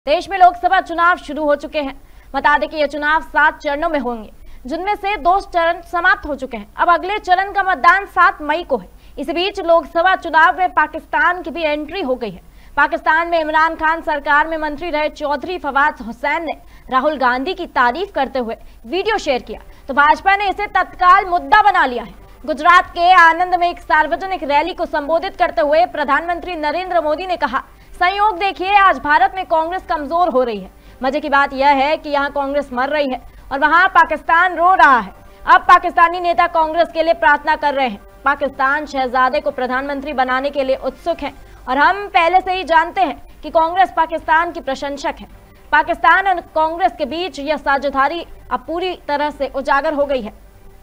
देश में लोकसभा चुनाव शुरू हो चुके हैं। बता दें कि ये चुनाव 7 चरणों में होंगे, जिनमें से 2 चरण समाप्त हो चुके हैं। अब अगले चरण का मतदान 7 मई को है। इसी बीच लोकसभा चुनाव में पाकिस्तान की भी एंट्री हो गई है। पाकिस्तान में इमरान खान सरकार में मंत्री रहे चौधरी फवाद हुसैन ने राहुल गांधी की तारीफ करते हुए वीडियो शेयर किया, तो भाजपा ने इसे तत्काल मुद्दा बना लिया है। गुजरात के आनंद में एक सार्वजनिक रैली को संबोधित करते हुए प्रधानमंत्री नरेंद्र मोदी ने कहा, संयोग देखिए, आज भारत में कांग्रेस कमजोर हो रही है। मजे की बात यह है कि यहाँ कांग्रेस मर रही है और वहाँ पाकिस्तान रो रहा है। अब पाकिस्तानी नेता कांग्रेस के लिए प्रार्थना कर रहे हैं। पाकिस्तान शहजादे को प्रधानमंत्री बनाने के लिए उत्सुक है और हम पहले से ही जानते हैं कि कांग्रेस पाकिस्तान की प्रशंसक है। पाकिस्तान और कांग्रेस के बीच यह साझेदारी अब पूरी तरह से उजागर हो गई है।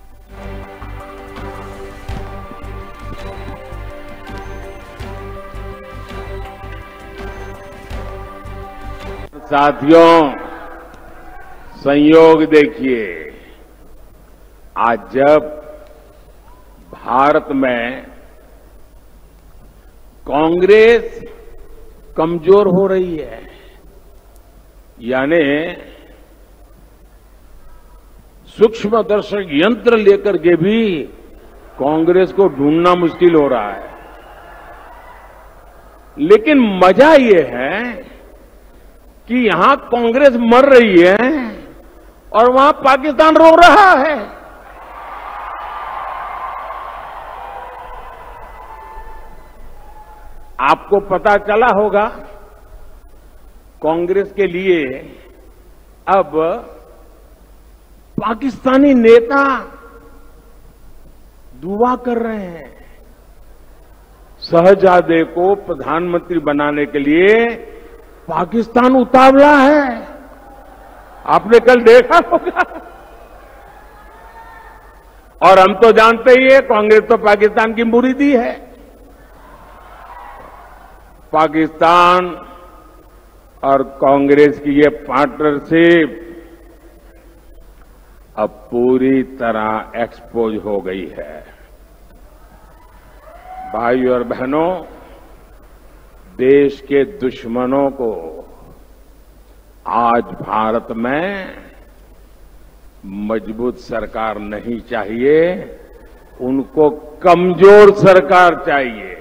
साथियों, संयोग देखिए, आज जब भारत में कांग्रेस कमजोर हो रही है, यानी सूक्ष्मदर्शक यंत्र लेकर के भी कांग्रेस को ढूंढना मुश्किल हो रहा है। लेकिन मजा ये है कि यहां कांग्रेस मर रही है और वहां पाकिस्तान रो रहा है। आपको पता चला होगा, कांग्रेस के लिए अब पाकिस्तानी नेता दुआ कर रहे हैं। शहजादे को प्रधानमंत्री बनाने के लिए पाकिस्तान उतावला है। आपने कल देखा होगा। और हम तो जानते ही है, कांग्रेस तो पाकिस्तान की मुरीदी है। पाकिस्तान और कांग्रेस की ये पार्टनरशिप अब पूरी तरह एक्सपोज हो गई है। भाइयों और बहनों, देश के दुश्मनों को आज भारत में मजबूत सरकार नहीं चाहिए, उनको कमजोर सरकार चाहिए।